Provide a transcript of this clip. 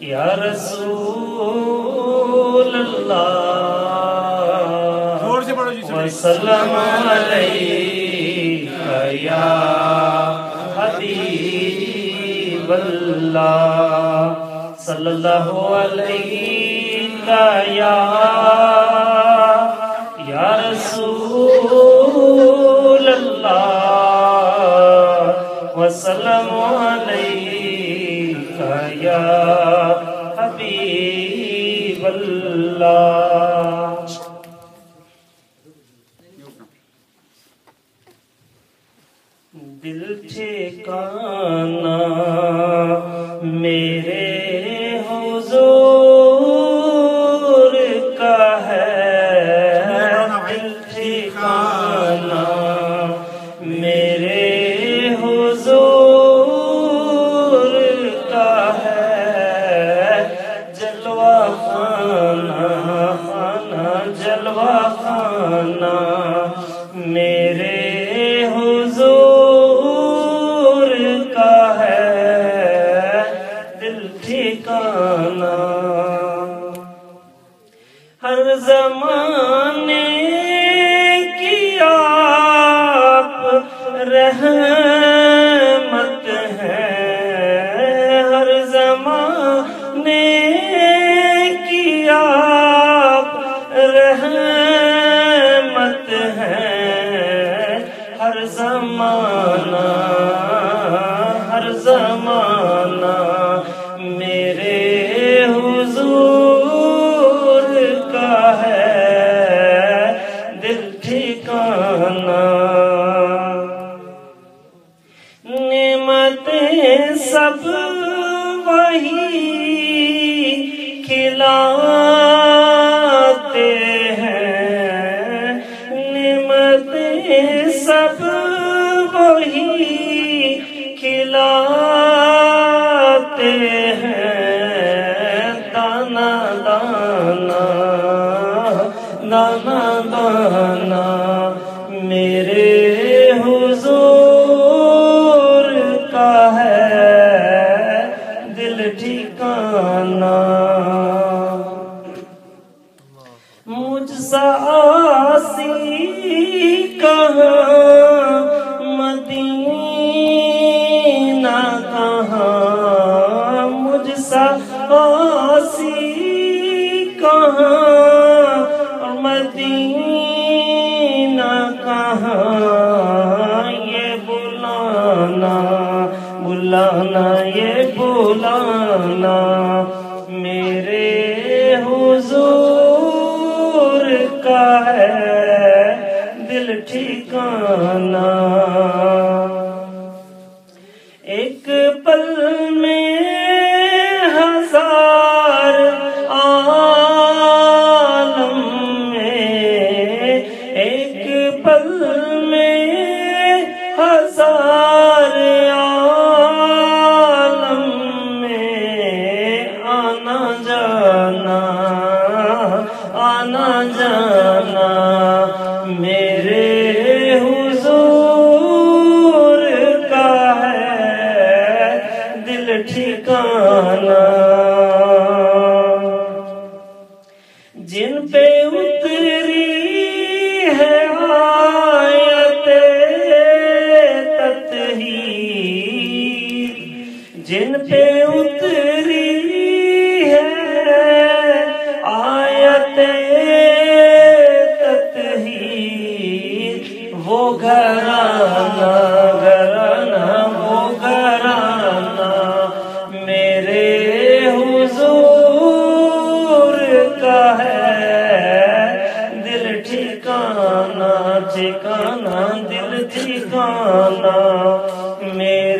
या रसूल अल्लाह जोर से पढ़ो जी। सलाम अलैका या हबीब अल्लाह सल्लल्लाहु अलैका या रसूल अल्लाह वसल्लम अलैका या हबीब अल्लाह। दिल ठिकाना मेरे हुजूर का है, दिल ठिकाना मेरे हुजूर का है। जलवा खाना खाना जलवा खाना मेरे हुजूर का है, दिल ठिकाना। हर ज़माने की आप रहमत है, हर ज़माने की आप रहमत है। हर ज़माना मेरे हुजूर का है, दिल ठिकाना। नेमतें सब वही खिलाते हैं, नेमतें सब वही खिलाते हैं। दाना दाना दाना दाना मेरे हुजूर का है, दिल ठिकाना। मुझसा आसी कहाँ मदीना कहाँ, मुझसा आसी कहाँ मदीना कहाँ। ये बुलाना बुलाना ये बुलाना मेरे हुजूर का है, दिल ठिकाना। एक पल में हजार आलम में, एक पल में हजार आलम में। आना जाना मेरे हुजूर का है, दिल ठिकाना। जिन पे उतरी है आयते तत्हीर, जिन पे उतरी है आयते तत्हीर, वो घराना घराना वो घराना मेरे हुजूर का है, दिल ठिकाना ठिकाना दिल ठिकाना मेरे